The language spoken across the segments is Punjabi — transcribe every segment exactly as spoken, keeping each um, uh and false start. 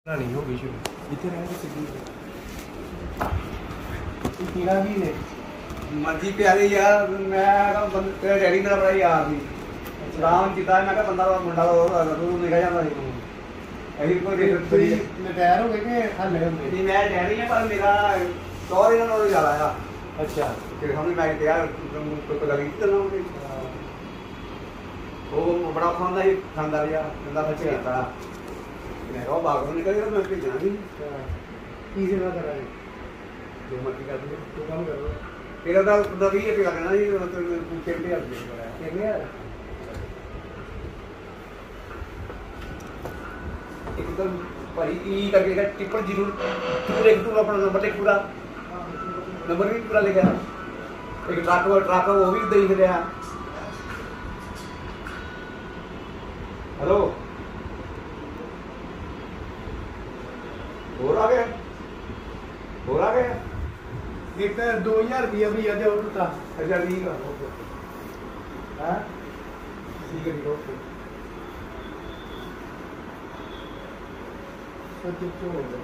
नहीं होगी शुरू इतने रहने की पीना भी ने मर्जी प्यारी यार मैं तेरा डैडी मेरा बड़ा यार भी राम चिता मैं बंदा मुंडा तू लिखा जाता है ऐसी कोई रिटायर हो गए कि हाले होंगे नहीं मैं डैडी है पर मेरा सौ दिन और ज्यादा है अच्छा फिर हमने मैं यार कोई गल नहीं करना वो बड़ा खानदार ही खानदार यार बंदा सच्चा था मैं वो बाग में निकल गया मैं भेजना नहीं की सेवा कर रहा है जो मर्जी कर दो तो काम करो तेरा तो दबी है लगना नहीं मतलब पूछे भी यार कितने यार एकदम भाई ई करके का टिप्पण जरूर पूरे तू अपना नंबर लिख पूरा नंबर भी पूरा लिखा एक ट्रक वो ट्रक वो भी देख रहा हेलो और आ गया और आ गया एक दो हजार रुपया भी याद है उठता अच्छा ठीक है हाँ ठीक है ओके सब चुप हो गया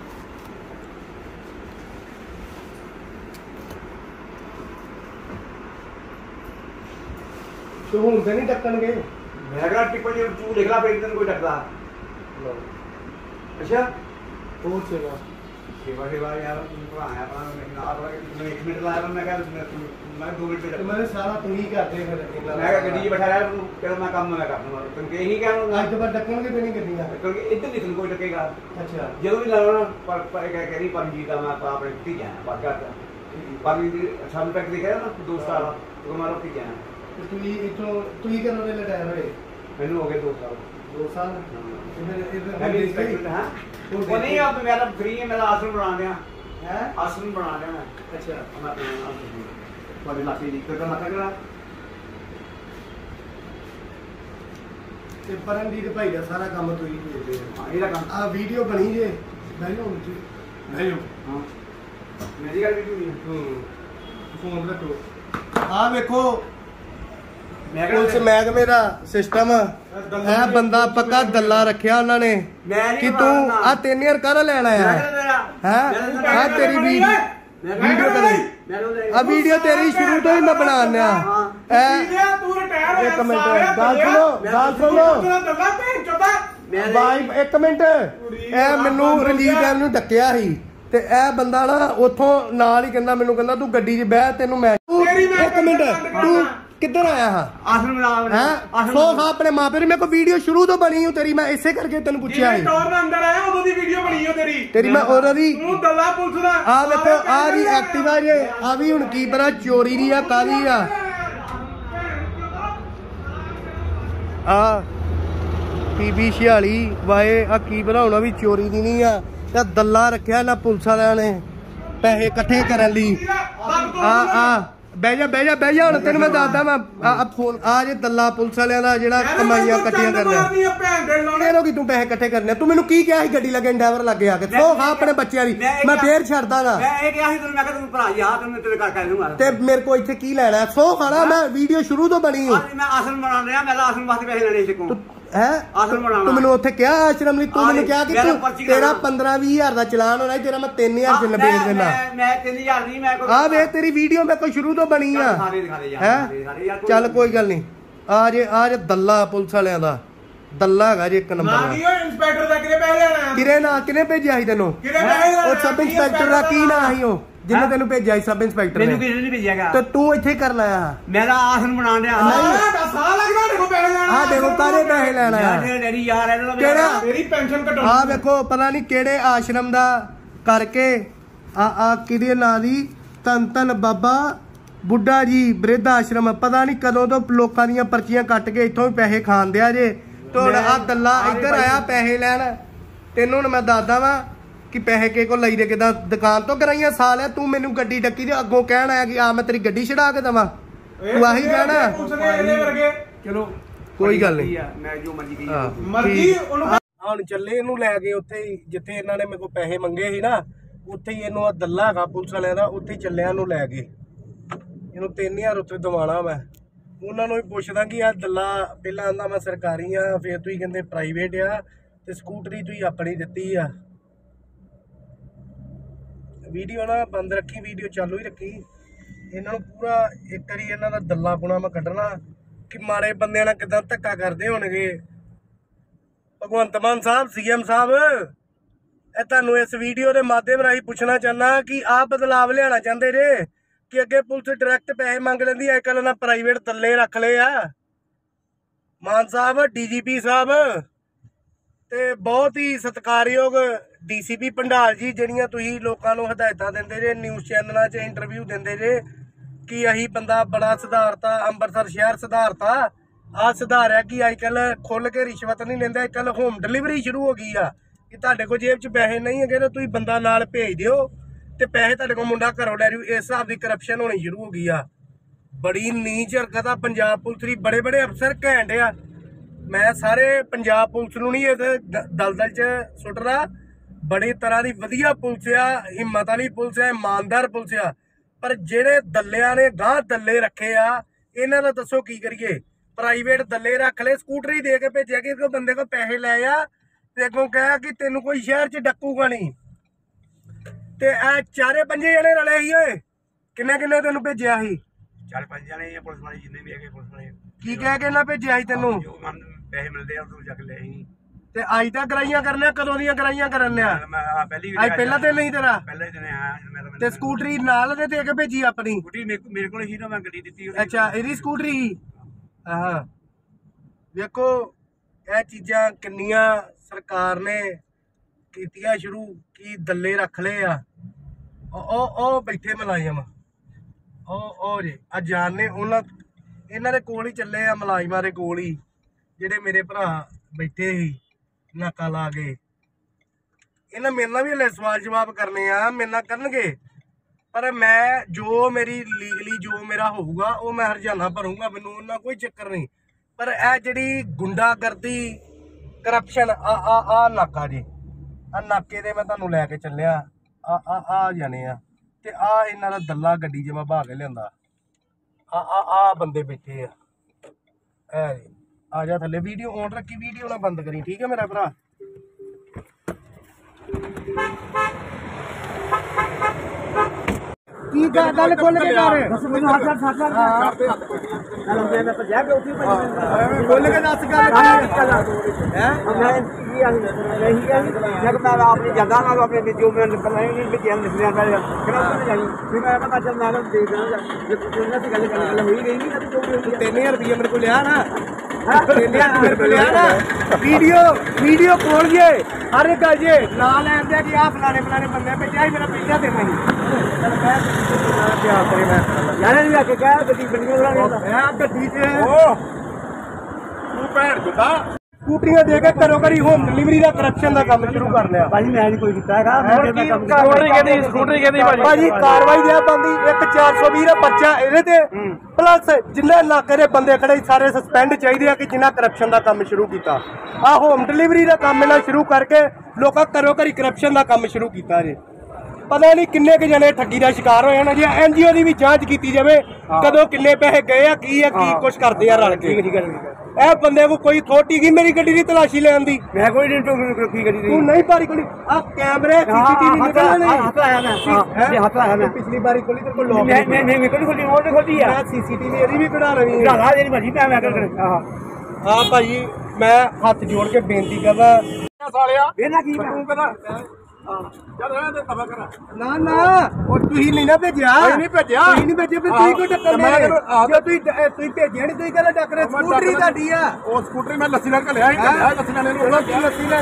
तो हूं तो नहीं टक्कन गए मैं कहा टिप्पण जी तू लिख ला फिर दिन कोई टकदा अच्छा बहुत सेवा सेवा सेवा यार तुमको आया अपना आप लगे एक मिनट लाया मैं कहा मैं दो मिनट पे मैंने सारा तुम ही करते फिर मैं कहा गड्डी में बैठा रहा कह मैं काम मैं कर दूंगा तुम के ही क्या आज तो बार टक्कन के तो नहीं करनी है क्योंकि इधर लिखन कोई टकेगा अच्छा ਜਦੋਂ ਵੀ ਲਾਉਣਾ ਪਰ ਪਰ ਕਹ ਕਰੀ ਪਰਮਜੀਤ ਦਾ ਮੈਂ ਆਪਣੇ ਟੀ ਜਾਣਾ ਪਰ ਕਰਦਾ ਪਰਮਜੀਤ ਸਾਨੂੰ ਤੱਕ ਦਿਖਿਆ ਨਾ ਦੋਸਤ ਵਾਲਾ ਉਹ ਮਾਰੋ ਟੀ ਜਾਣਾ ਤੂੰ ਇਥੋਂ ਤੂੰ ਹੀ ਕਰਨ ਦੇ ਲਟਾਇਆ ਹੋਏ ਮੈਨੂੰ ਹੋ ਗਏ ਦੋ ਸਾਲ ਦੋ ਸਾਲ ਫਿਰ ਇਧਰ मैं भी इंस्पेक्टर हाँ वो नहीं अब मेरा फ्री है मेरा आश्रम बना दिया है आश्रम बना दिया मैं अच्छा मैं अपने आश्रम थोड़े इलाके दी कर लगा करा ਤੇ ਪਰਮਜੀਤ ਭਾਈ ਦਾ ਸਾਰਾ ਕੰਮ ਤੂੰ ਹੀ ਦੇਖਦੇ हां ਇਹਦਾ ਕੰਮ ਆ ਵੀਡੀਓ ਬਣੀ ਜੇ ਬਹਿ ਜਾਓ ਜੀ ਬਹਿ ਜਾਓ ਹਾਂ ਮੇਰੀ ਗੱਲ ਵੀਡੀਓ ਨਹੀਂ ਹੂੰ ਫੋਨ ਰੱਖੋ ਆ ਵੇਖੋ ਮੈਂ ਪੁਲਿਸ ਮਹਿਕਮੇ ਦਾ ਸਿਸਟਮ ਇਹ ਬੰਦਾ ਪੱਕਾ ਦੱਲਾ ਰੱਖਿਆ ਉਹਨਾਂ ਨੇ ਕਿ ਤੂੰ ਆ ਤਿੰਨ ਹਜ਼ਾਰ ਕਰ ਲੈਣਾ ਆ ਹੈ ਆ ਤੇਰੀ ਵੀਡੀਓ ਵੀਡੀਓ ਕਰੇ ਆ ਵੀਡੀਓ ਤੇਰੀ ਸ਼ੁਰੂ ਤੋਂ ਹੀ ਮੈਂ ਬਣਾਉਣਾ ਐ ਤੂੰ ਰਿਟਾਇਰ ਇੱਕ ਮਿੰਟ ਗੱਲ ਸੁਣੋ ਗੱਲ ਸੁਣੋ ਬਾਈ ਇੱਕ ਮਿੰਟ ਇਹ ਮੈਨੂੰ ਰਿਲੀਜ਼ ਟਾਈਮ ਨੂੰ ਡੱਕਿਆ ਸੀ ਤੇ ਇਹ ਬੰਦਾ ਨਾ ਉੱਥੋਂ ਨਾਲ ਹੀ ਕਹਿੰਦਾ ਮੈਨੂੰ ਕਹਿੰਦਾ ਤੂੰ ਗੱਡੀ 'ਚ ਬਹਿ ਤੈਨੂੰ ਮੈਂ ਇੱਕ ਮਿੰਟ ਤੂੰ ਕਿੱਧਰ ਆਇਆ ਹਾਂ ਆਸਨ ਬਣਾ ਹੈ ਸੋ ਹਾਂ ਆਪਣੇ ਮਾਪੇ ਨੇ ਮੇਰੇ ਕੋ ਵੀਡੀਓ ਸ਼ੁਰੂ ਤੋਂ ਬਣੀ ਹੋ ਤੇਰੀ ਮੈਂ ਇਸੇ ਕਰਕੇ ਤੈਨੂੰ ਪੁੱਛਿਆ ਸੀ ਟੌਰ ਦੇ ਅੰਦਰ ਆਇਆ ਉਦੋਂ ਦੀ ਵੀਡੀਓ ਬਣੀ ਹੋ ਤੇਰੀ ਤੇਰੀ ਮੈਂ ਉਹਨਾਂ ਦੀ ਤੂੰ ਦੱਲਾ ਪੁਲਿਸ ਦਾ ਆ ਵੇਖੋ ਆ ਵੀ ਐਕਟਿਵਾ ਜੇ ਆ ਵੀ ਹੁਣ ਕੀ ਪਤਾ ਚੋਰੀ ਦੀ ਆ ਕਾਦੀ ਆ ਆ ਪੀਬੀ ਛਿਆਲੀ ਵਾਏ ਆ ਕੀ ਬਣਾਉਣਾ ਵੀ ਚੋਰੀ ਦੀ ਨਹੀਂ ਆ ਤੇ ਦੱਲਾ ਰੱਖਿਆ ਨਾ ਪੁਲਿਸ ਵਾਲਿਆਂ ਨੇ ਪੈਸੇ ਇਕੱਠੇ ਕਰਨ ਲਈ ਆ ਆ ਬਹਿ ਜਾ ਬਹਿ ਜਾ ਬਹਿ ਜਾ ਹੁਣ ਤੈਨੂੰ ਮੈਂ ਦੱਸਦਾ ਮੈਂ ਆ ਫੋਨ ਆ ਜੇ ਦੱਲਾ ਪੁਲਿਸ ਵਾਲਿਆਂ ਦਾ ਜਿਹੜਾ ਕਮਾਈਆਂ ਇਕੱਠੀਆਂ ਕਰਨਾ ਇਹਨੋਂ ਕੀ ਤੂੰ ਪੈਸੇ ਇਕੱਠੇ ਕਰਨੇ ਤੂੰ ਮੈਨੂੰ ਕੀ ਕਿਹਾ ਸੀ ਗੱਡੀ ਲੱਗੇ ਡਰਾਈਵਰ ਲੱਗੇ ਆ ਕੇ ਸੋ ਹਾਂ ਆਪਣੇ ਬੱਚਿਆਂ ਦੀ ਮੈਂ ਫੇਰ ਛੱਡਦਾ ਨਾ ਮੈਂ ਇਹ ਕਿਹਾ ਸੀ ਤੈਨੂੰ ਮੈਂ ਕਿਹਾ ਤੈਨੂੰ ਭਰਾ ਯਾਰ ਤੈਨੂੰ ਤੇਰੇ ਘਰ ਕਰ ਦੂੰਗਾ ਤੇ ਮੇਰੇ ਕੋ ਇੱਥੇ ਕੀ ਲੈਣਾ ਸੋ ਖਾਣਾ ਮੈਂ ਵੀਡੀਓ ਸ਼ੁਰੂ ਤੋਂ ਬਣੀ ਹੂੰ ਮੈਂ ਆਸਨ ਬਣਾ ਰਿਹਾ ਮੈਂ ਆਸਨ ਵਾਸਤੇ ਪੈਸੇ ਲੈਣੇ ਸੀ ਕੋਲ ਹੈ ਆਸਨ ਬਣਾਉਣਾ ਤੂੰ ਮੈਨੂੰ ਉੱਥੇ ਕਿਹਾ ਆਸ਼ਰਮ ਲਈ ਤੂੰ ਮੈਨੂੰ ਕਿਹਾ ਕਿ ਤੂੰ ਤੇਰਾ ਪੰਦਰਾਂ ਵੀਹ ਹਜ਼ਾਰ ਦਾ ਚਲਾਨ ਹੋਣਾ ਤੇਰਾ ਮੈਂ ਤਿੰਨ ਹਜ਼ਾਰ ਚ ਨਿਬੇੜ ਦੇਣਾ ਮੈਂ ਤਿੰਨ ਹਜ਼ਾਰ ਨਹੀਂ ਮੈਂ ਕੋਈ ਆ ਵੇ ਤੇਰੀ ਵੀਡੀਓ ਮੈਂ ਕੋਈ ਸ਼ੁਰੂ ਤੋਂ ਬਣੀ ਆ ਹੈ ਚੱਲ ਕੋਈ ਗੱਲ ਨਹੀਂ ਆ ਜੇ ਆ ਜੇ ਦੱਲਾ ਪੁਲਿਸ ਵਾਲਿਆਂ ਦਾ ਦੱਲਾ ਹੈਗਾ ਜੇ ਇੱਕ ਨੰਬਰ ਦਾ ਇੰਸਪੈਕਟਰ ਦਾ ਕਿਹਨੇ ਪੈਸੇ ਲੈਣਾ ਕਿਰੇ ਨਾ ਕਿਨੇ ਭੇਜਿਆ ਸੀ ਤੈਨੂੰ ਉਹ ਸਬ ਇੰਸਪੈਕਟਰ ਦਾ ਕੀ ਨਾਂ ਸੀ ਉਹ ਜਿਹਨੇ ਤੈਨੂੰ ਭੇਜਿਆ ਸੀ ਸਬ ਇੰਸਪੈਕਟਰ ਨੇ ਮੈਨੂੰ ਕਿਸੇ ਨੇ ਭੇਜਿਆਗਾ ਤੇ ਤੂੰ ਇੱਥੇ ਕਰ ਲਾਇਆ ਮੇਰਾ ਆਸਨ ਬਣਾ ਰਿਹਾ ਸਾਹ ਲੱਗਦਾ ਦੇਖੋ ਪੈਸੇ ਲੈਣਾ ਆ ਦੇਖੋ ਕਾਰੇ ਪੈਸੇ ਲੈਣਾ ਆ ਡੈਡੀ ਯਾਰ ਇਹਨਾਂ ਦਾ ਕਿਹੜਾ ਮੇਰੀ ਪੈਨਸ਼ਨ ਕਟਾਉਣੀ ਆ ਵੇਖੋ ਪਤਾ ਨਹੀਂ ਕਿਹੜੇ ਆਸ਼ਰਮ ਦਾ ਕਰਕੇ ਆ ਆ ਕਿਹਦੇ ਨਾਂ ਦੀ ਧੰਨ ਧੰਨ ਬਾਬਾ ਬੁੱਢਾ ਜੀ ਬ੍ਰਿਧ ਆਸ਼ਰਮ ਪਤਾ ਨਹੀਂ ਕਦੋਂ ਤੋਂ ਲੋਕਾਂ ਦੀਆਂ ਪਰਚੀਆਂ ਕੱਟ ਕੇ ਇੱਥੋਂ ਵੀ ਪੈਸੇ ਖਾਣ ਦਿਆ ਜੇ ਤੋੜ ਆ ਦੱਲਾ ਇੱਧਰ ਆਇਆ ਪੈਸੇ ਲੈਣ ਤੈਨੂੰ ਹੁਣ ਮੈਂ ਦੱਸਦਾ ਵਾ ਕਿ ਪੈਸੇ ਕੇ ਕੋ ਲਈ ਦੇ ਕਿਦਾਂ ਦੁਕਾਨ ਤੋਂ ਕਰਾਈਆਂ ਸਾਲ ਹੈ ਤੂੰ ਮੈਨੂੰ ਗੱਡੀ ਡੱਕੀ ਦੇ ਅੱਗੋਂ ਕਹਿਣ ਆਇਆ ਕਿ ਆ ਮੈਂ ਤੇਰੀ ਗੱਡੀ ਛਡਾ ਕੇ ਦਵਾਂ ਤੂੰ ਆਹੀ ਕਹਿਣਾ ਚਲੋ ਕੋਈ ਗੱਲ ਨਹੀਂ ਮੈਂ ਜੋ ਮਰਜ਼ੀ ਕਹੀ ਮਰਜ਼ੀ ਹੁਣ ਚੱਲੇ ਇਹਨੂੰ ਲੈ ਕੇ ਉੱਥੇ ਹੀ ਜਿੱਥੇ ਇਹਨਾਂ ਨੇ ਮੇਰੇ ਕੋਲ ਪੈਸੇ ਮੰਗੇ ਸੀ ਨਾ ਉੱਥੇ ਹੀ ਇਹਨੂੰ ਆ ਦੱਲਾ ਹੈਗਾ ਪੁਲਿਸ ਵਾਲਿਆਂ ਦਾ ਉੱਥੇ ਹੀ ਚੱਲਿਆ ਇਹਨੂੰ ਲੈ ਕੇ ਇਹਨੂੰ ਤਿੰਨ ਹਜ਼ਾਰ ਉੱਥੇ ਦਵਾਣਾ ਮੈਂ ਉਹਨਾਂ ਨੂੰ ਵੀ ਪੁੱਛਦਾ ਕਿ ਆ ਦੱਲਾ ਪਹਿਲਾਂ ਆਂਦਾ ਮੈਂ ਸਰਕਾਰੀ ਆ ਫਿਰ ਤੁਸੀਂ ਕਹਿੰਦੇ ਪ੍ਰਾਈਵੇਟ ਆ ਤੇ ਸਕੂਟਰੀ ਤੁਸੀਂ ਆਪਣੀ ਦਿੱਤੀ ਆ। ਵੀਡੀਓ ਨਾ ਬੰਦ ਰੱਖੀ, ਵੀਡੀਓ ਚਾਲੂ ਹੀ ਰੱਖੀ। ਇਹਨਾਂ ਨੂੰ ਪੂਰਾ ਇੱਕ ਵਾਰੀ ਇਹਨਾਂ ਦਾ ਦੱਲਾ ਪੁਣਾ ਮੈਂ ਕੱਢਣਾ ਕਿ ਮਾੜੇ ਬੰਦਿਆਂ ਨਾਲ ਕਿੱਦਾਂ ਧੱਕਾ ਕਰਦੇ ਹੋਣਗੇ। ਭਗਵੰਤ ਮਾਨ ਸਾਹਿਬ, ਸੀ ਐਮ ਸਾਹਿਬ, ਇਹ ਤੁਹਾਨੂੰ ਇਸ ਵੀਡੀਓ ਦੇ ਮਾਧਿਅਮ ਰਾਹੀਂ ਪੁੱਛਣਾ ਚਾਹੁੰਦਾ ਕਿ ਆਹ ਬਦਲਾਵ ਲਿਆਉਣਾ ਚਾਹੁੰਦੇ ਜੇ ਕਿ ਅੱਗੇ ਪੁਲਿਸ ਡਾਇਰੈਕਟ ਪੈਸੇ ਮੰਗ ਲੈਂਦੀ, ਅੱਜ ਕੱਲ੍ਹ ਉਹਨਾਂ ਪ੍ਰਾਈਵੇਟ ਦੱਲੇ ਰੱਖ ਲਏ ਆ। ਮਾਨ ਸਾਹਿਬ, ਡੀ ਜੀ ਪੀ ਸਾਹਿਬ ਤੇ ਬਹੁਤ ਹੀ ਸਤਿਕਾਰਯੋਗ ਡੀ ਸੀ ਪੀ ਭੰਡਾਲ ਜੀ, ਜਿਹੜੀਆਂ ਤੁਸੀਂ ਲੋਕਾਂ ਨੂੰ ਹਦਾਇਤਾਂ ਦਿੰਦੇ ਜੇ, ਨਿਊਜ਼ ਚੈਨਲਾਂ 'ਚ ਇੰਟਰਵਿਊ ਦਿੰਦੇ ਜੇ ਕਿ ਅਸੀਂ ਬੰਦਾ ਬੜਾ ਸੁਧਾਰਤਾ, ਅੰਮ੍ਰਿਤਸਰ ਸ਼ਹਿਰ ਸੁਧਾਰਤਾ। ਆਹ ਸੁਧਾਰਿਆ ਕਿ ਅੱਜ ਕੱਲ੍ਹ ਖੁੱਲ੍ਹ ਕੇ ਰਿਸ਼ਵਤ ਨਹੀਂ ਲੈਂਦੇ, ਅੱਜ ਕੱਲ੍ਹ ਹੋਮ ਡਿਲੀਵਰੀ ਸ਼ੁਰੂ ਹੋ ਗਈ ਆ ਕਿ ਤੁਹਾਡੇ ਕੋਲ ਜੇਬ 'ਚ ਪੈਸੇ ਨਹੀਂ ਹੈਗੇ ਤਾਂ ਤੁਸੀਂ ਬੰਦਾ ਨਾਲ ਭੇਜ ਦਿਓ ਤੇ ਪੈਸੇ ਤੁਹਾਡੇ ਕੋਲ ਮੁੰਡਾ ਘਰੋਂ ਲੈ ਜਾਊ। ਇਸ ਹਿਸਾਬ ਦੀ ਕਰਪਸ਼ਨ ਹੋਣੀ ਸ਼ੁਰੂ ਹੋ ਗਈ ਆ। ਬੜੀ ਨੀਚ ਹਰਕਤ ਆ ਪੰਜਾਬ ਪੁਲਿਸ ਦੀ। ਬੜੇ ਬੜੇ ਅਫਸਰ ਘੈਂਟ ਆ। ਮੈਂ ਸਾਰੇ ਪੰਜਾਬ ਪੁਲਿਸ ਨੂੰ ਨਹੀਂ ਇਹਦੇ ਦਲਦਲ 'ਚ ਸੁੱਟਦਾ। ਬੜੀ ਤਰ੍ਹਾਂ ਦੀ ਵਧੀਆ ਪੁਲਿਸ ਆ, ਹਿੰਮਤ ਵਾਲੀ ਪੁਲਿਸ ਆ, ਇਮਾਨਦਾਰ ਪੁਲਿਸ ਆ। ਪਰ ਜਿਹੜੇ ਦੱਲਿਆਂ ਨੇ ਗਾਂਹ ਦੱਲੇ ਰੱਖੇ ਆ, ਇਹਨਾਂ ਦਾ ਦੱਸੋ ਕੀ ਕਰੀਏ। ਪ੍ਰਾਈਵੇਟ ਦੱਲੇ ਰੱਖ ਲਏ, ਸਕੂਟਰੀ ਦੇ ਕੇ ਭੇਜਿਆ ਕਿ ਕੋਈ ਬੰਦੇ ਕੋਲ ਪੈਸੇ ਲੈ ਆ ਤੇ ਅੱਗੋਂ ਕਹਿਆ ਕਿ ਤੈਨੂੰ ਕੋਈ ਸ਼ਹਿਰ 'ਚ ਡੱਕੂਗਾ ਨਹੀਂ। ਤੇ ਇਹ ਚਾਰੇ ਪੰਜੇ ਜਣੇ ਰਲੇ ਸੀ। ਓਏ ਕਿੰਨੇ ਕਿੰਨੇ ਤੈਨੂੰ ਭੇਜਿਆ ਸੀ? ਚਾਰ ਪੰਜ ਜਣੇ ਪੁਲਿਸ ਵਾਲੇ, ਜਿੰਨੇ ਵੀ ਹੈਗੇ ਪੁਲਿਸ ਵਾਲੇ। ਕੀ ਕਹਿ ਕੇ ਨਾ ਭੇਜਿਆ ਸੀ ਤੈਨੂੰ? ਜੋ ਪੈਸੇ ਮਿਲਦੇ ਆ ਉਹ ਚੱਕ ਲਿਆ ਸੀ। ਤੇ ਅੱਜ ਤਾਂ ਗਰਾਈਆਂ ਕਰਨੇ, ਕਦੋਂ ਦੀਆਂ ਗਰਾਈਆਂ ਕਰਨ ਆ? ਪਹਿਲੀ ਅੱਜ ਪਹਿਲਾਂ ਤੇ ਨਹੀਂ ਤੇਰਾ ਪਹਿਲਾਂ ਹੀ ਦਿਨ ਆਇਆ। ਤੇ ਸਕੂਟਰੀ ਨਾਲ ਦੇ ਦੇ ਕੇ ਭੇਜੀ ਆਪਣੀ? ਸਕੂਟਰੀ ਮੇਰੇ ਕੋਲ ਹੀ ਨਾ, ਮੈਂ ਗੱਡੀ ਦਿੱਤੀ। ਅੱਛਾ, ਇਹਦੀ ਸਕੂਟਰੀ? ਹਾਂ, ਵੇਖੋ ਇਹ ਚੀਜ਼ਾਂ ਕਿੰਨੀਆਂ ਸਰਕਾਰ ਨੇ ਕੀਤੀਆਂ ਸ਼ੁਰੂ ਕੀ ਦੱਲੇ ਰੱਖ ਲਏ ਆ। ਉਹ ਉਹ ਬੈਠੇ ਮੁਲਾਜ਼ਮ, ਉਹ ਉਹ ਜੇ ਆ ਜਾਣਨੇ ਉਹਨਾਂ, ਇਹਨਾਂ ਦੇ ਕੋਲ ਹੀ ਚੱਲੇ ਆ, ਮੁਲਾਜ਼ਮਾਂ ਦੇ ਕੋਲ ਹੀ, ਜਿਹੜੇ ਮੇਰੇ ਭਰਾ ਬੈਠੇ ਸੀ ਨਾਕਾ ਲਾ ਕੇ। ਇਹਨਾਂ ਮੇਰੇ ਨਾਲ ਵੀ ਹਲੇ ਸਵਾਲ ਜਵਾਬ ਕਰਨੇ ਆ, ਮੇਰੇ ਨਾਲ ਕਰਨਗੇ। ਪਰ ਮੈਂ ਜੋ ਮੇਰੀ ਲੀਗਲੀ ਜੋ ਮੇਰਾ ਹੋਊਗਾ ਉਹ ਮੈਂ ਹਰਜਾਨਾ ਭਰੂੰਗਾ, ਮੈਨੂੰ ਉਹਨਾਂ ਕੋਈ ਚੱਕਰ ਨਹੀਂ। ਪਰ ਇਹ ਜਿਹੜੀ ਗੁੰਡਾਗਰਦੀ, ਕਰਪਸ਼ਨ, ਆ ਆ ਆ ਨਾਕਾ ਜੀ, ਆ ਨਾਕੇ ਦੇ ਮੈਂ ਤੁਹਾਨੂੰ ਲੈ ਕੇ ਚੱਲਿਆ। ਆ ਆ ਆ ਜਾਣੇ ਆ ਤੇ ਆ ਇਹਨਾਂ ਦਾ ਦੱਲਾ ਗੱਡੀ 'ਚ ਮੈਂ ਬਹਾ ਕੇ ਲਿਆਂਦਾ। ਆ ਆ ਆ ਬੰਦੇ ਬੈਠੇ ਆ। ਐ ਆ ਜਾ ਥੱਲੇ, ਵੀਡੀਓ ਔਨ ਰੱਖੀ, ਵੀਡੀਓ ਨਾ ਬੰਦ ਕਰੀ, ਠੀਕ ਹੈ ਮੇਰਾ ਭਰਾ। ਕੀ ਗੱਲ ਖੋਲ ਕੇ ਕਰ, ਮੈਨੂੰ ਹੱਥ ਹੱਥ ਹੱਥ ਮੈਂ ਭੱਜਿਆ ਕਿ ਉੱਥੇ ਭੱਜ ਖੋਲ ਕੇ ਦੱਸ ਗੱਲ ਹੈ। ਮੈਂ ਕੀ ਆ ਨਹੀਂ ਜਦ ਮੈਂ ਆਪਣੀ ਜਗ੍ਹਾ ਨਾਲ ਆਪਣੇ ਜੋ ਮੈਂ ਨਿਕਲਣਾ ਨਹੀਂ ਬਚਿਆ ਨਿਕਲਿਆ ਕਰ ਕਿਹੜਾ ਉੱਥੇ ਜਾਈ ਫਿਰ ਮੈਂ ਕਹਿੰਦਾ ਚੱਲ ਮੈਂ ਦੇਖ ਲਾਂ ਜੇ ਉਹਨਾਂ ਦੀ ਗੱਲ ਗੱਲ ਹੋਈ ਗਈ ਨਹੀਂ ਕਦੀ ਤਿੰਨ ਹਜ਼ਾਰ ਰੁਪਏ ਮੇਰੇ ਕੋਲ ਲਿਆ ਨਾ, ਤਿੰਨ ਹਜ਼ਾਰ ਮੇਰੇ ਕੋਲ ਲਿਆ ਨਾ। ਵੀਡੀਓ ਵੀਡੀਓ ਕੋਲ ਜੇ ਹਰ ਇੱਕ ਗੱਲ ਜੇ ਨਾ ਲੈਣ ਦੇ ਕਿ ਆਹ ਫਲਾਣੇ ਫਲਾਣੇ ਬੰਦੇ ਭੇਜਿਆ ਸੀ, ਮੇਰਾ ਪਹਿਲਾਂ ਦੇਣਾ ਸੀ। ਚੱਲ ਮੈਂ ਕਿਆ ਕਰੇ, ਮੈਂ ਯਾਰ ਨਹੀਂ ਆ ਕੇ ਕਹਿ ਗੱਡੀ ਬੰਦੀਆਂ ਬਣਾ ਮੈਂ ਗੱਡੀ 'ਚ ਉਹ ਤੂੰ ਭੈਣ ਜੁਦਾ ਸਕੂਟਰੀਆਂ ਦੇ ਕੇ ਘਰੋਂ ਘਰੀ ਹੋਮ ਡਿਲੀਵਰੀ ਦਾ ਕਰਪਸ਼ਨ ਦਾ ਕੰਮ ਸ਼ੁਰੂ ਕਰ ਲਿਆ। ਭਾਜੀ ਮੈਂ ਨਹੀਂ ਕੋਈ ਕੀਤਾ ਹੈਗਾ, ਸਕੂਟਰੀ ਕਿਹਦੀ ਸਕੂਟਰੀ ਕਿਹਦੀ ਭਾਜੀ? ਕਾਰਵਾਈ ਦੇ ਬੰਦੀ ਇੱਕ ਚਾਰ ਸੌ ਵੀਹ ਦਾ ਪਰਚਾ ਇਹਦੇ ਤੇ, ਪਲੱਸ ਜਿੰਨੇ ਇਲਾਕੇ ਦੇ ਬੰਦੇ ਖੜੇ ਸਾਰੇ ਸਸਪੈਂਡ ਚਾਹੀਦੇ ਆ ਕਿ ਜਿਨ੍ਹਾਂ ਕਰਪਸ਼ਨ ਦਾ ਕੰਮ ਸ਼ੁਰੂ ਕੀਤਾ। ਆ ਹੋਮ ਡਿਲੀਵਰੀ ਦਾ ਕੰਮ ਇਹਨਾਂ ਸ਼ੁਰੂ ਕਰਕੇ ਲੋਕਾਂ ਘਰੋਂ ਘਰੀ ਕਰਪਸ਼ਨ ਦਾ ਕੰਮ ਸ਼ੁਰੂ ਕੀਤਾ ਜੇ। ਪਤਾ ਨਹੀਂ ਕਿੰਨੇ ਕੁ ਜਣੇ ਠੱਗੀ ਦਾ ਸ਼ਿਕਾਰ ਹੋਏ ਹਨ। ਜੇ ਐਨ ਜੀ ਓ ਦੀ ਵੀ ਜਾਂਚ ਕੀਤੀ ਜਾਵੇ ਕਦੋਂ ਕਿੰਨੇ ਪੈਸੇ ਗਏ ਆ, ਕੀ ਆ ਕੀ ਕੁਛ ਕਰਦੇ ਆ ਰਲ ਕੇ। ਇਹ ਬੰਦੇ ਕੋ ਕੋਈ ਥੋਟੀ ਗਈ ਮੇਰੀ ਗੱਡੀ ਦੀ ਤਲਾਸ਼ੀ ਲੈਣ ਦੀ, ਮੈਂ ਕੋਈ ਨਹੀਂ ਕੀ ਕਰੀ ਤੂੰ ਨਹੀਂ ਪਾਰੀ ਕੋਲੀ ਆ ਕੈਮਰੇ ਸੀਸੀਟੀਵੀ ਨਿਕਲਣੇ ਹੱਥ ਆਇਆ ਮੈਂ ਹਾਂ ਹੱਥ ਆਇਆ ਮੈਂ ਪਿਛਲੀ ਵਾਰੀ ਕੋਲੀ ਤੇ ਕੋਲ ਲੋਕ ਨਹੀਂ ਨਹੀਂ ਨਹੀਂ ਕੋਲੀ ਖੋਲੀ ਉਹ ਖੋਲੀ ਆ ਸੀਸੀਟੀਵੀ ਇਹਦੀ ਵੀ ਕਢਾ ਲੈਣੀ ਹੈ ਲਾ ਜਿਹੜੀ ਮਰਜੀ ਮੈਂ ਮੈਂ ਕਰ ਹਾਂ ਹਾਂ ਭਾਈ ਮੈਂ ਹੱਥ ਜੋੜ ਕੇ ਬੇਨਤੀ ਕਰਦਾ ਸਾਲਿਆ ਇਹਨਾਂ ਕੀ ਤੂੰ ਕਹਿੰਦਾ ਚੱਲ ਰਹਿਣ ਦੇ ਤਬਾ ਕਰ ਨਾ ਨਾ ਉਹ ਤੁਸੀਂ ਨਹੀਂ ਨਾ ਭੇਜਿਆ ਨਹੀਂ ਭੇਜਿਆ ਤੁਸੀਂ ਨਹੀਂ ਭੇਜਿਆ ਫਿਰ ਤੁਸੀਂ ਕੋਈ ਟੱਕਰ ਨਹੀਂ ਜੇ ਤੁਸੀਂ ਤੁਸੀਂ ਭੇਜਿਆ ਨਹੀਂ ਤੁਸੀਂ ਕਹਿੰਦਾ ਟੱਕਰੇ ਸਕੂਟਰੀ ਤੁਹਾਡੀ ਆ ਉਹ ਸਕੂਟਰੀ ਮੈਂ ਲੱਸੀ ਨਾਲ ਘੱਲਿਆ ਸੀ ਲੱਸੀ ਨਾਲ ਇਹਨੂੰ ਲੱਸੀ ਨਾਲ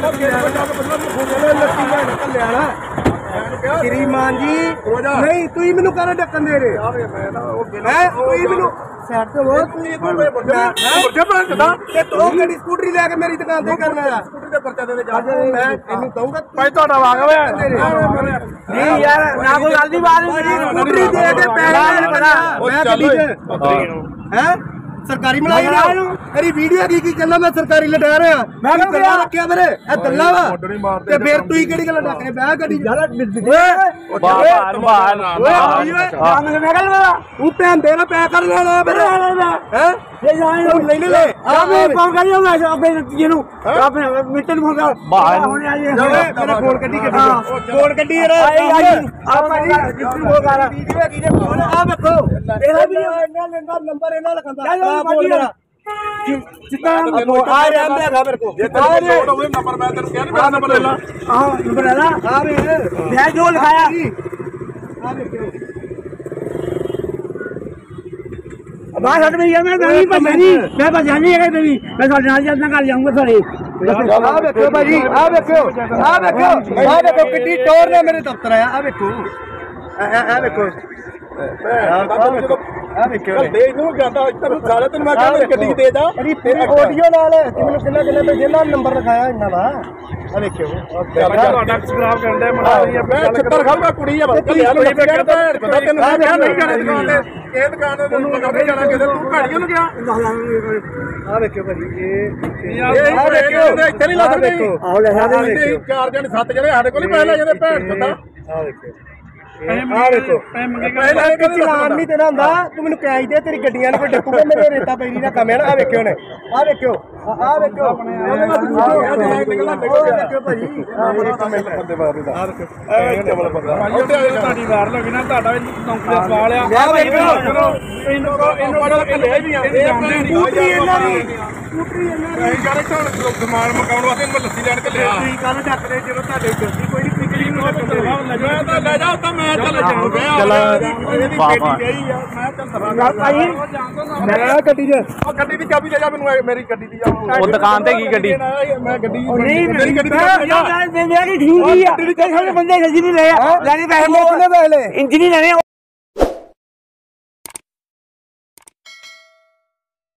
ਲੱਸੀ ਨਾਲ ਘੱਲਿਆ ਨਾ ਸ਼੍ਰੀਮਾਨ ਜੀ ਨਹੀਂ ਤੁਸੀਂ ਮੈਨੂੰ ਕਾਹਦਾ ਟੱਕਰ ਦੇ ਰਹੇ ਮੈਂ ਤੁਸੀਂ ਮੈਨੂੰ ਸਾਈਡ ਤੇ ਉਹ ਤੁਸੀਂ ਕੋਈ ਬੱਚੇ ਬਣਦਾ ਤੇ ਤੂੰ ਕਿਹੜੀ ਸਕੂਟਰੀ ਲੈ ਕੇ ਮੇਰੀ ਦੁਕਾਨ ਤੇ ਕਰਨਾ ਆ ਸਕੂਟਰੀ ਦੇ ਪਰਚਾ ਦੇ ਜਾ ਮੈਂ ਤੈਨੂੰ ਕਹੂੰਗਾ ਭਾਈ ਤੁਹਾਡਾ ਵਾਗ ਹੋਇਆ ਨਹੀਂ ਯਾਰ ਨਾ ਕੋਈ ਗੱਲ ਦੀ ਬਾਤ ਨਹੀਂ ਸਕੂਟਰੀ ਦੇ ਕੇ ਪੈਸੇ ਨਹੀਂ ਪਤਾ ਮੈਂ ਗੱਡੀ 'ਚ ਹੈ ਸਰਕਾਰੀ ਮਲਾਈ ਨਾ ਤੇਰੀ ਵੀਡੀਓ ਕੀ ਕੀ ਕਹਿੰਦਾ ਮੈਂ ਸਰਕਾਰੀ ਲਟਾ ਰਿਹਾ ਮੈਂ ਗੱਲਾਂ ਰੱਖਿਆ ਮੇਰੇ ਇਹ ਗੱਲਾਂ ਵਾ ਤੇ ਫਿਰ ਤੂੰ ਕਿਹੜੀ ਗੱਲ ਡੱਕ ਕੇ ਬਹਿ ਗੱਡੀ ਓਏ ਬਾਹਰ ਬਾਹਰ ਉਹ ਭੈਣ ਦੇ ਨਾ ਪੈ ਕਰ ਲੈਣਾ ਮੇਰੇ ਹੈ ਇਹ ਜਾਏ ਲੈ ਲੈ ਲੈ ਆ ਮੈਂ ਫੋਨ ਕਰਿਓ ਮੈਂ ਆਪਣੇ ਜਿਹਨੂੰ ਆਪਣੇ ਮਿੱਟਰ ਫੋਨ ਕਰ ਬਾਹਰ ਹੁਣੇ ਆ ਜੇ ਮੇਰਾ ਫੋਨ ਕੱਢੀ ਗੱਡੀ ਫੋਨ ਕੱਢੀ ਯਾਰ ਆ ਭਾਈ ਜਿੱਥੇ ਹੋ ਗਾ ਵੀਡੀਓ ਹੈਗੀ ਜੇ ਫੋਨ ਆ ਵੇਖੋ ਇਹਦਾ ਵੀ ਇਹਨਾਂ ਲੈਂਦਾ ਨੰਬਰ ਇਹਨਾਂ ਲਿਖਾਂਦਾ ਆ ਬੋਲ ਮੇਰਾ ਜਿੱਤਾ ਆ ਰਿਹਾ ਹੈਗਾ ਮੇਰੇ ਕੋਲ ਜੇ ਤੇਰੇ ਕੋਲ ਲੋੜ ਹੋਵੇ ਨੰਬਰ ਮੈਂ ਤੈਨੂੰ ਕਿਹਾ ਨਹੀਂ ਮੇਰਾ ਨੰਬਰ ਲੈ ਲਾ ਆ ਨੰਬਰ ਲੈ ਲਾ ਆ ਵੇ ਮੈਂ ਜੋ ਲਿਖਾਇਆ ਆ ਵੇਖੋ ਬਾਹਰ ਹਟ ਮੈਂ ਮੈਂ ਨਹੀਂ ਭੱਜਿਆ ਨਹੀਂ ਮੈਂ ਭੱਜਿਆ ਨਹੀਂ ਹੈਗਾ ਤੇਰੀ ਮੈਂ ਤੁਹਾਡੇ ਨਾਲ ਜਦ ਨਾਲ ਜਾਊਂਗਾ ਸਾਰੇ ਆ ਵੇਖੋ ਭਾਜੀ ਆ ਵੇਖੋ ਆ ਵੇਖੋ ਆ ਵੇਖੋ ਕਿੱਡੀ ਟੋਰ ਨੇ ਮੇਰੇ ਦਫ਼ਤਰ ਆਇਆ ਆ ਵੇਖੋ ਆ ਵੇਖੋ ਆ ਵੇਖੋ ਦੇ ਇਹਨੂੰ ਜਾਂਦਾ ਤੈਨੂੰ ਸਾਲੇ ਤੈਨੂੰ ਮੈਂ ਕਿਹਾ ਮੇਰੀ ਗੱਡੀ ਦੇ ਜਾ ਤੇਰੀ ਆਡੀਓ ਨਾਲ ਮੈਨੂੰ ਕਿੰਨਾ ਕਿੰਨਾ ਤੇ ਜਿੰਨਾ ਨੰਬਰ ਲਿਖਾਇਆ ਇਹਨਾਂ ਦਾ ਆ ਵੇਖਿਓ ਤੁਹਾਡਾ ਖਰਾਬ ਕਰਨ ਦੇ ਮਨਾ ਰਹੀ ਹੈ ਮੈਂ ਛੱਤਰ ਖਾਊਗਾ ਕੁੜੀ ਆ ਬਸ ਯਾਰ ਮੈਂ ਕਹਿੰਦਾ ਪਤਾ ਤੈਨੂੰ ਮੈਂ ਕਿਹਾ ਨਹੀਂ ਜਾਣਾ ਦੁਕਾਨ ਤੇ ਇਹ ਦੁਕਾਨ ਤੇ ਤੈਨੂੰ ਪਕੜ ਕੇ ਜਾਣਾ ਕਿਤੇ ਤੂੰ ਘਾੜੀਆਂ ਨੂੰ ਗਿਆ ਆ ਵੇਖਿਓ ਭਾਜੀ ਇਹ ਆ ਵੇਖਿਓ ਇੱਥੇ ਨਹੀਂ ਲਾ ਸਕਦੇ ਆਹ ਲੈ ਆ ਵੇਖਿਓ ਚਾਰ ਜਣੇ ਸੱਤ ਜਣੇ ਸਾਡੇ ਕੋਲ ਹੀ ਪੈਸੇ ਲੈ ਜਾਂਦੇ ਭੈਣ ਚੋਦਾ ਆ ਵੇਖਿਓ ਆ ਵੇਖੋ ਪਹਿਲਾਂ ਕਿ ਚਲਾਨ ਨਹੀਂ ਤੇਰਾ ਹੁੰਦਾ ਤੂੰ ਮੈਨੂੰ ਕੈਸ਼ ਦੇ ਤੇਰੀ ਗੱਡੀਆਂ ਨੂੰ ਕੋਈ ਡੱਕੂਗਾ ਮੇਰੇ ਰੇਤਾ ਪੈਰੀ ਦਾ ਕੰਮ ਹੈ ਨਾ ਆ ਵੇਖਿਓ ਨੇ ਆ ਵੇਖਿਓ ਆ ਵੇਖਿਓ ਆ ਵੇਖਿਓ ਭਾਜੀ ਬੰਦੇ ਬਾਰੇ ਦਾ ਆ ਵੇਖਿਓ ਇਹ ਡਬਲ ਬੰਦਾ ਤੁਹਾਡੀ ਵਾਰ ਲੱਗੀ ਨਾ ਤੁਹਾਡਾ ਨੌਕਰੀ ਦਾ ਸਵਾਲ ਆ ਆ ਵੇਖਿਓ ਇਹਨੂੰ ਇਹਨੂੰ ਲੈ ਵੀ ਆਉਂਦੇ ਸਕੂਟਰੀ ਇਹਨਾਂ ਦੀ ਸਕੂਟਰੀ ਇਹਨਾਂ ਦੀ ਅਸੀਂ ਕਹਿੰਦੇ ਤੁਹਾਨੂੰ ਸਮਾਨ ਮਕਾਉਣ ਵਾਸਤੇ ਮੈਂ ਲੱਸੀ ਲੈਣ ਕੇ ਲਿਆ ਤੁਸੀਂ ਕੱਲ ਡੱਕ ਰਹੇ ਜਦੋਂ ਤੁਹਾਡੇ ਜਲਦੀ ਕੋਈ ਨਹੀਂ ਪਿਕਲੀ ਨੂੰ ਮੈਂ ਤਾਂ ਲੈ ਜਾ ਤਾਂ ਮੈਂ ਚੱਲ ਜਾਊਂਗਾ ਚੱਲ ਇਹਦੀ ਬਾਬਾ ਗਈ ਆ ਮੈਂ ਚੱਲ ਸਰਾਂ ਭਾਈ ਮੈਂ ਗੱਡੀ 'ਚ ਉਹ ਗੱਡੀ ਦੀ ਚਾਬੀ ਦੇ ਜਾ ਮੈਨੂੰ ਮੇਰੀ ਗੱਡੀ ਦੀ ਉਹ ਦੁਕਾਨ ਤੇ ਕੀ ਗੱਡੀ ਮੈਂ ਗੱਡੀ ਨਹੀਂ ਮੇਰੀ ਗੱਡੀ ਦੀ ਚਾਬੀ ਮੇਰੀ ਠੀਕ ਹੀ ਆ ਬੰਦੇ ਸੱਜੀ ਨਹੀਂ ਲੈ ਲੈਣੇ ਪੈਸੇ ਇੰਜ ਨਹੀਂ ਲੈਣੇ